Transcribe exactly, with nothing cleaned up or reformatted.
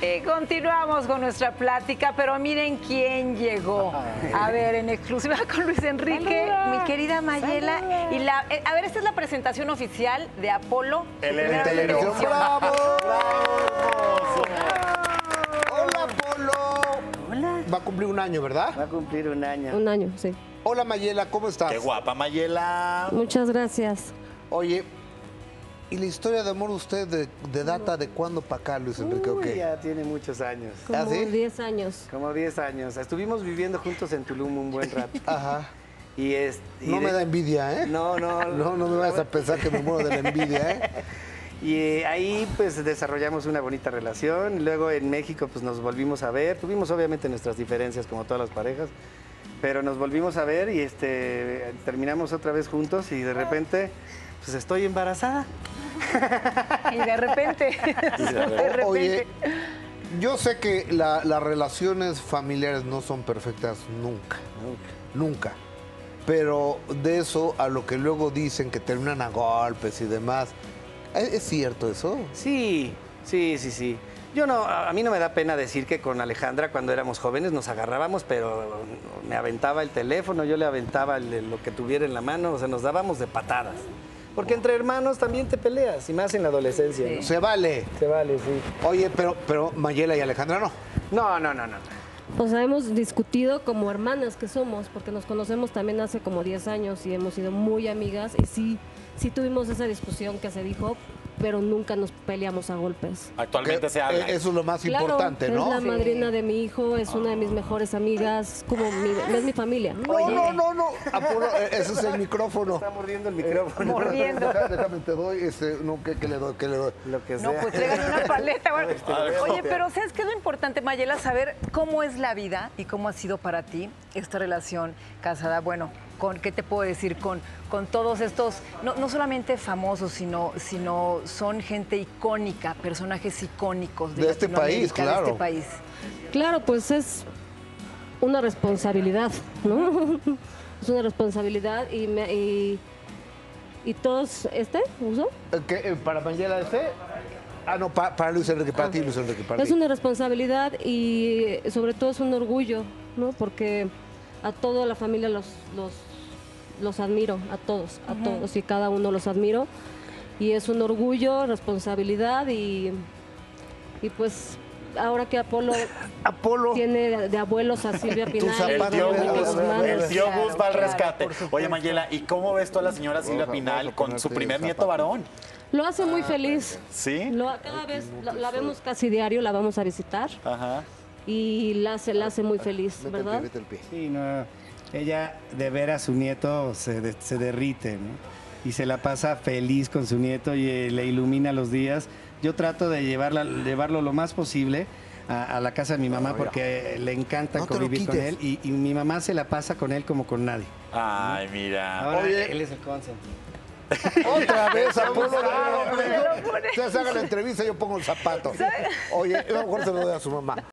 Y continuamos con nuestra plática, pero miren quién llegó. A ver, en exclusiva con Luis Enrique, ¡Saluda! mi querida Mayela. ¡Saluda! Y la, eh, a ver, esta es la presentación oficial de Apolo. El Primera televisión. televisión. ¡Bravo! ¡Bravo! Hola, Apolo. Hola. Va a cumplir un año, ¿verdad? Va a cumplir un año. Un año, sí. Hola, Mayela, ¿cómo estás? ¡Qué guapa, Mayela! Muchas gracias. Oye, ¿y la historia de amor de usted de, de data de cuándo para acá, Luis Enrique? Uy, ¿O qué? ya tiene muchos años. Como ¿Ah, sí? diez años. Como diez años. Estuvimos viviendo juntos en Tulum un buen rato. Ajá. Y es, y No de- me da envidia, ¿eh? No, no. No, no me vayas a pensar que me muero de la envidia, ¿eh? Y eh, ahí pues desarrollamos una bonita relación. Luego en México pues nos volvimos a ver. Tuvimos obviamente nuestras diferencias como todas las parejas. Pero nos volvimos a ver y este terminamos otra vez juntos y de repente pues estoy embarazada. Y de repente, de repente. Oye, yo sé que la- las relaciones familiares no son perfectas nunca, nunca. Pero de eso a lo que luego dicen que terminan a golpes y demás, ¿es, es cierto eso? Sí, sí, sí, sí. Yo no, a a mí no me da pena decir que con Alejandra cuando éramos jóvenes nos agarrábamos, pero me aventaba el teléfono, yo le aventaba el- lo que tuviera en la mano, o sea, nos dábamos de patadas. Porque entre hermanos también te peleas, y más en la adolescencia. ¿no? Se vale. Se vale, sí. Oye, pero, pero Mayela y Alejandra no. No, no, no, no. O sea, hemos discutido como hermanas que somos, porque nos conocemos también hace como diez años y hemos sido muy amigas. Y sí, sí tuvimos esa discusión que se dijo, pero nunca nos peleamos a golpes. Actualmente Que, se habla. eh, Eso es lo más Claro, importante, ¿no? es la Sí. madrina de mi hijo, es una de mis mejores amigas, como mi, es mi familia. No, no, no, no. Apolo, eh, ese es el micrófono. Está mordiendo el micrófono. Mordiendo. Deja- Déjame, te doy, este, no, ¿qué, qué le doy? ¿Qué le doy? Lo que sea. No, pues traigan una paleta. Bueno. Ay, Oye, no. pero ¿sabes qué es lo importante, Mayela? Saber cómo es la vida y cómo ha sido para ti esta relación casada. Bueno, con ¿qué te puedo decir? Con, con todos estos, no, no solamente famosos, sino, sino son gente icónica, personajes icónicos de, De este país, Latinoamérica, claro. de este país. Claro, pues es una responsabilidad, ¿no? Es una responsabilidad y, me- y, y todos, ¿este uso? Eh, ¿qué, eh, ¿Para Mayela este? Ah, no, pa- para Luis Enrique, para ti, Luis Enrique, para Es ti. una responsabilidad y sobre todo es un orgullo, ¿no? Porque a toda la familia los, los, los admiro, a todos, a todos y cada uno los admiro. Y es un orgullo, responsabilidad y, y pues ahora que Apolo Apolo. tiene de, de abuelos a Silvia Pinal, El zapato, tío a ver, a ver, Gus, a ver, a ver. el tío Claro, Gus va al claro, rescate. por supuesto. Oye, Mayela, ¿y cómo ves tú a la señora Silvia Vamos a- Pinal vamos a con su ponerte primer el nieto zapato. varón? lo hace muy feliz. ¿Sí? Lo- cada vez la, la vemos casi diario, la vamos a visitar Ajá. y la hace, la hace muy feliz, Vete el pie, ¿verdad? vete el pie. Sí, no. Ella de ver a su nieto se, de- se derrite, ¿no? Y se la pasa feliz con su nieto y eh, le ilumina los días. Yo trato de llevarla, llevarlo lo más posible a, a la casa de mi mamá porque le encanta No te lo convivir con quites. él y, y mi mamá se la pasa con él como con nadie. Ay, mira. Ahora Oye. él es el consent. Otra vez, Apolo. Me lo pone. Ustedes hagan la entrevista, yo pongo el zapato. Oye, yo a lo mejor se lo doy a su mamá.